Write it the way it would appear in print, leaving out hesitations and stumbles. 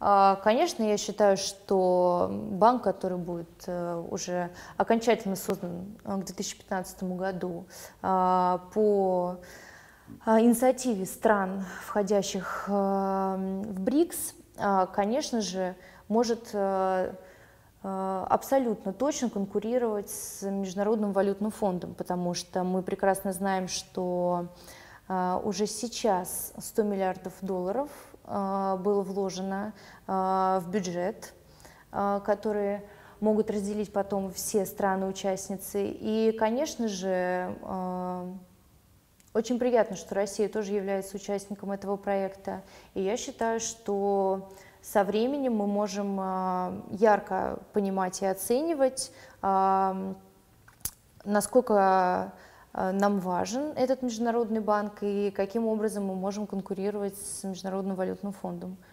Конечно, я считаю, что банк, который будет уже окончательно создан к 2015 году по инициативе стран, входящих в БРИКС, конечно же, может абсолютно точно конкурировать с Международным валютным фондом, потому что мы прекрасно знаем, что уже сейчас 100 миллиардов долларов было вложено в бюджет, которые могут разделить потом все страны-участницы. И, конечно же, очень приятно, что Россия тоже является участником этого проекта. И я считаю, что со временем мы можем ярко понимать и оценивать, насколько нам важен этот международный банк и каким образом мы можем конкурировать с Международным валютным фондом.